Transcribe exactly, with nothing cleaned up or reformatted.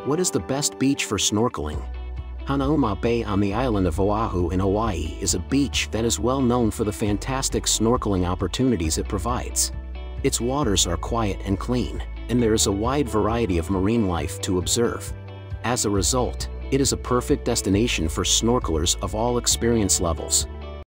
What is the best beach for snorkeling? Hanauma Bay on the island of Oahu in Hawaii is a beach that is well known for the fantastic snorkeling opportunities it provides. Its waters are quiet and clean, and there is a wide variety of marine life to observe. As a result, it is a perfect destination for snorkelers of all experience levels.